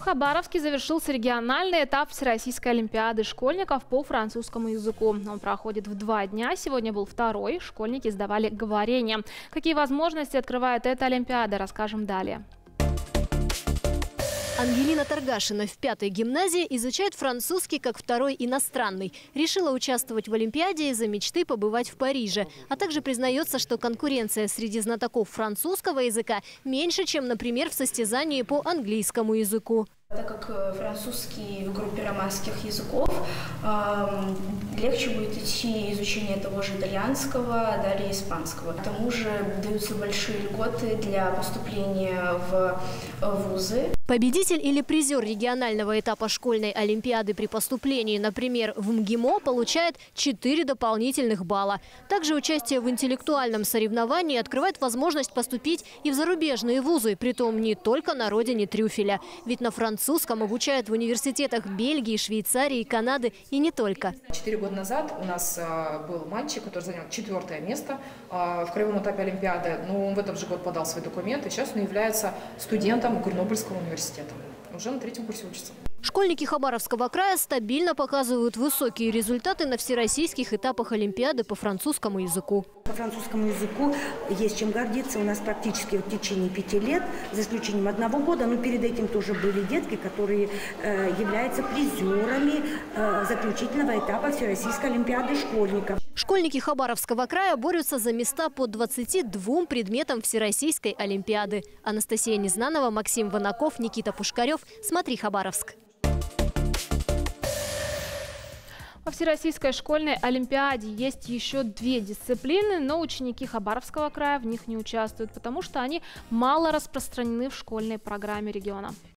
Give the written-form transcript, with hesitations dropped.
В Хабаровске завершился региональный этап Всероссийской олимпиады школьников по французскому языку. Он проходит в 2 дня. Сегодня был второй. Школьники сдавали говорение. Какие возможности открывает эта олимпиада, расскажем далее. Ангелина Таргашина в 5-й гимназии изучает французский как второй иностранный. Решила участвовать в олимпиаде из-за мечты побывать в Париже. А также признается, что конкуренция среди знатоков французского языка меньше, чем, например, в состязании по английскому языку. Так как французский в группе романских языков, легче будет идти изучение того же итальянского, далее испанского. К тому же даются большие льготы для поступления в вузы. Победитель или призер регионального этапа школьной олимпиады при поступлении, например, в МГИМО, получает 4 дополнительных балла. Также участие в интеллектуальном соревновании открывает возможность поступить и в зарубежные вузы, притом не только на родине трюфеля. Ведь на французском обучают в университетах Бельгии, Швейцарии, Канады и не только. 4 года назад у нас был мальчик, который занял 4-е место в краевом этапе олимпиады. Но он в этот же год подал свои документы. Сейчас он является студентом Гренобельского университета. Уже на 3-м курсе учится. Школьники Хабаровского края стабильно показывают высокие результаты на всероссийских этапах олимпиады по французскому языку. По французскому языку есть чем гордиться. У нас практически в течение 5 лет, за исключением 1 года, но перед этим тоже были детки, которые являются призерами заключительного этапа Всероссийской олимпиады школьников. Школьники Хабаровского края борются за места по 22 предметам Всероссийской олимпиады. Анастасия Незнанова, Максим Ванаков, Никита Пушкарев. Смотри, Хабаровск. Во Всероссийской школьной олимпиаде есть еще 2 дисциплины, но ученики Хабаровского края в них не участвуют, потому что они мало распространены в школьной программе региона.